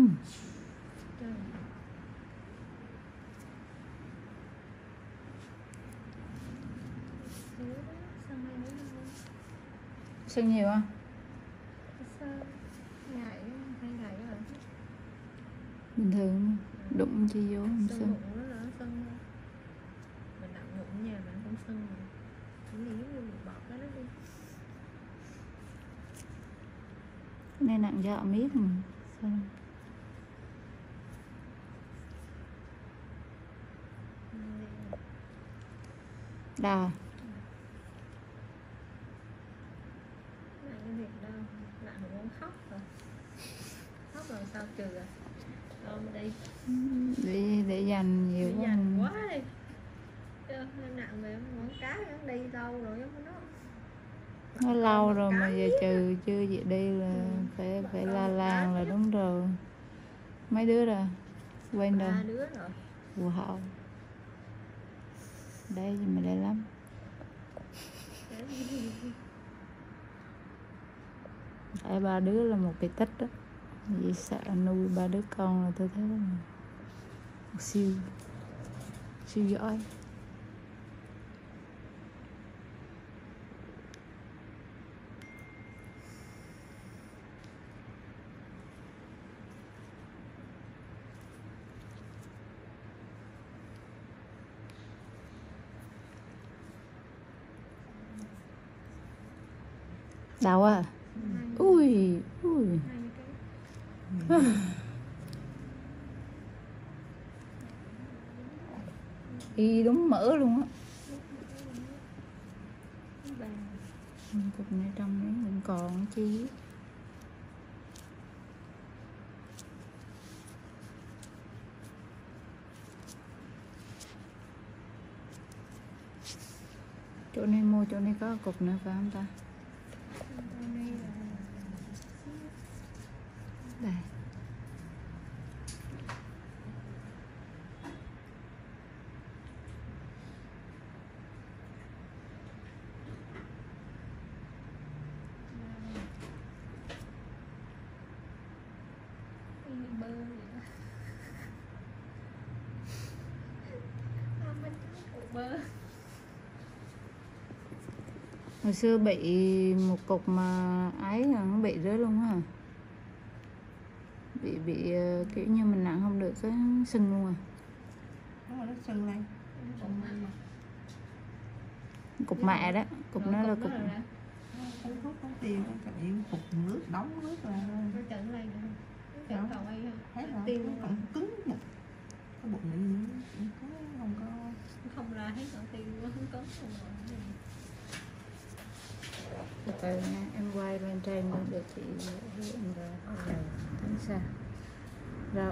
Trời. Sưng nhiều không? Ngại hay ngại rồi. Bình thường đụng chi vô không Sưng sưng. bụng nó sưng. Mình nặng bụng nha mình không sưng mà. Chỉ nghĩ như một bọt đó đi. Nên nặng dạo miết mà sưng. Đau. Nặng cái việc đâu. Nặng không muốn khóc rồi. Khóc rồi sao trừ à? Ôm đi. Để dành nhiều Để dành quá đi. Em nặng về muốn cá nó đi đâu rồi nó lâu rồi mà giờ trừ chưa vậy đi là phải la làng là đúng rồi. Mấy đứa rồi quen rồi. 3 đứa rồi. Wow, đây gì mà đây lắm. Tại 3 đứa là một cái tích đó, vì sợ nuôi 3 đứa con là tôi thấy là siêu giỏi. Đau à? Ui. Y đúng mỡ luôn á. Cục này trong đấy vẫn còn chứ. Chỗ này mua chỗ này có cục nữa phải không ta? Đây. Hồi xưa bị một cục mà ấy là nó bị rớt luôn á. Bị kiểu như mình nặng không được cái sưng luôn à. Đúng rồi, nó sưng lên. Cục mẹ đó, cục nó là cục. Uống thuốc không tiêu, tại cục nước đóng nước là nó trận lên nữa. Trận đầu ấy thấy là tiêu nó còn cứng một cái bụng này không có không ra hết còn tiêu nó không cứng rồi. Từ từ nha, em quay lên trên để chị hiện ra tính sao. Rồi.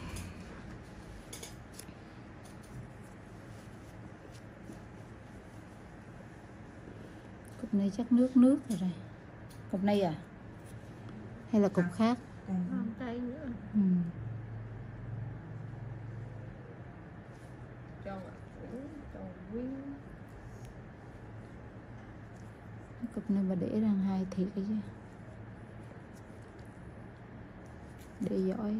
Cục này chắc nước rồi đây. Cục này à? Hay là cục khác? Không tay nữa. Tròn quyến. Cục này mà để rằng hai thiệt cái chứ. Để giỏi.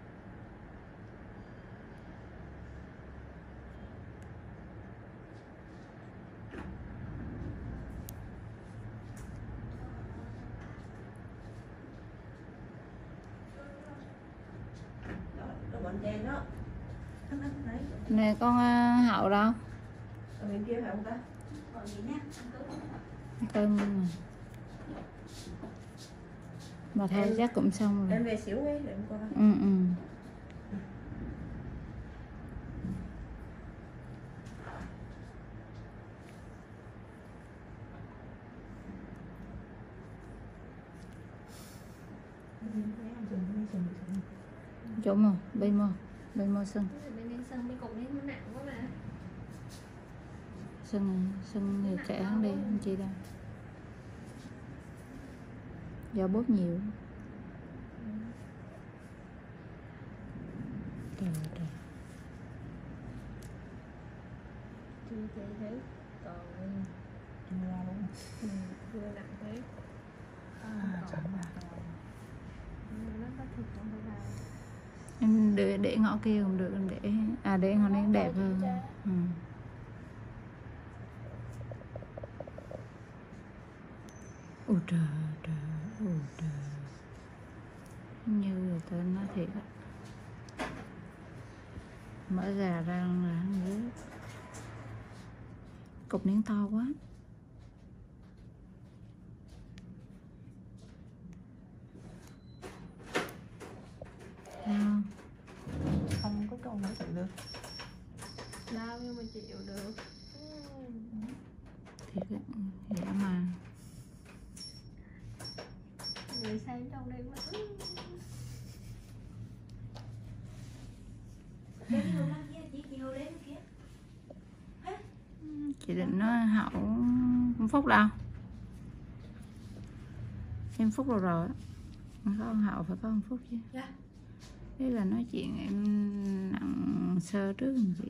Nè con Hậu đâu? ở bên kia phải không ta? Còn gì nhá? Cơm mà thôi chắc cũng xong rồi. Em về xíu ấy để em coi. Chỗ mà bên mô sưng. Bên sưng bên cục đấy nó nặng quá mà. Sưng thì trẻ hắn đi anh chị đâu. Do bóp nhiều. Trời. Chưa thế còn Chưa ra luôn. vừa nặng thế. Chẳng mà. Nó có thịt trong cái này. Em để ngõ kia cũng được, để ngõ này đẹp hơn. Ừ. Ôi trời trời, ôi trời, như người ta nói thiệt á, mở gà ra là rớt. Cục nến to quá. Sao? Không có câu nói chịu được. Đau nhưng mà chịu được. Thiệt á, dã man. Người xem trong đây mà Chị định nói Hậu không Phúc đâu. Em Phúc rồi rồi. Không có ông Hậu phải có ông Phúc chứ. Dạ. Thế là nói chuyện em nặng sơ trước làm chị.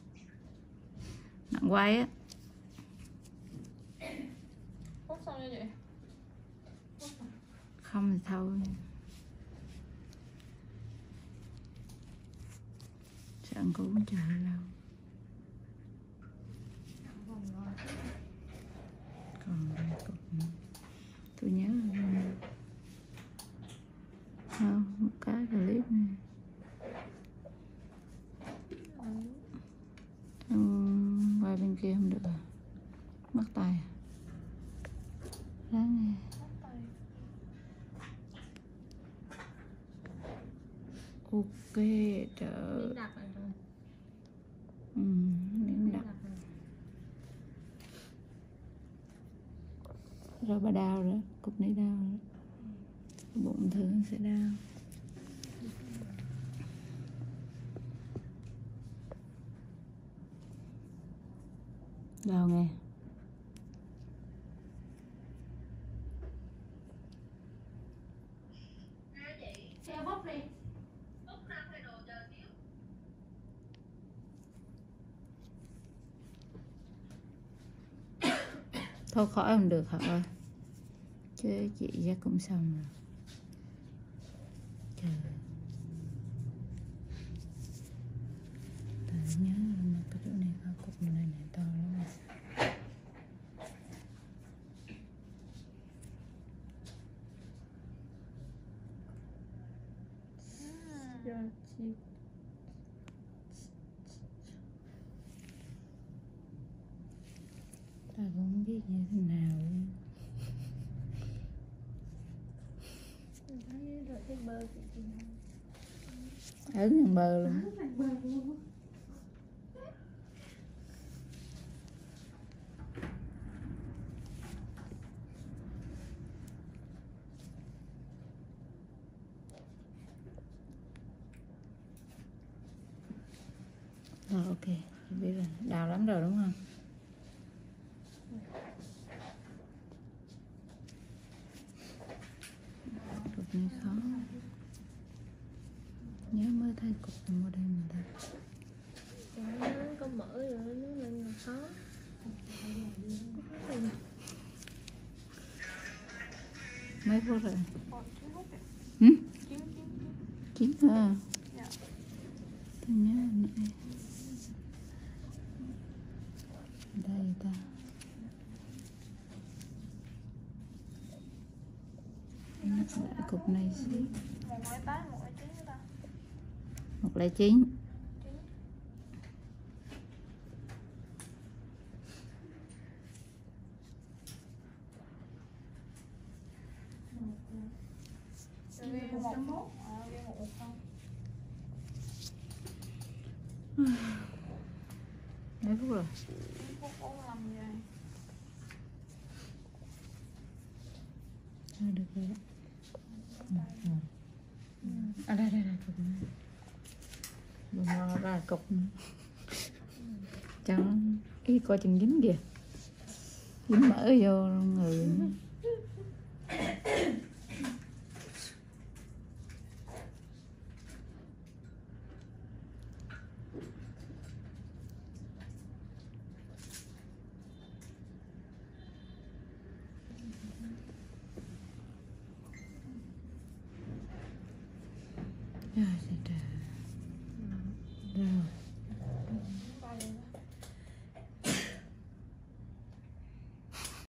Nặng quay á. Phúc sao như vậy? Không thì thôi. Sợ anh cũng chờ lâu. Còn đây cục tôi nhớ không, một cái clip này em quay bên kia không được à, mất tay à, ráng nghe. Ok trời. Đặt lại rồi. Miếng đặt rồi bà đau rồi, cục này đau rồi, bụng thường sẽ đau. Đau nghe. Thôi khỏi không được hả ơi, chứ chị chắc cũng xong rồi. Trời, ta nhớ mà cái chỗ này có cục này to lắm. Ta cũng không biết như thế nào luôn. Ấn thằng bờ luôn. Rồi ok, chị biết rồi, đau lắm rồi đúng không? Cục này khó. Nhớ mới thấy cục mua đây mà ta. Nó có mỡ rồi nó nên là khó. Mấy phút rồi? Ừ? 9 à? Dạ. Tôi nhớ nãy. Đây ta. Nhắc lại cục này xíu. 108, 109 ta. 109. Mấy phút rồi? Thôi được rồi đó. À đây cục này. Đừng lo ra cục nữa. Chẳng ý coi chừng dính kìa. Dính mỡ vô người. Trời trời trời.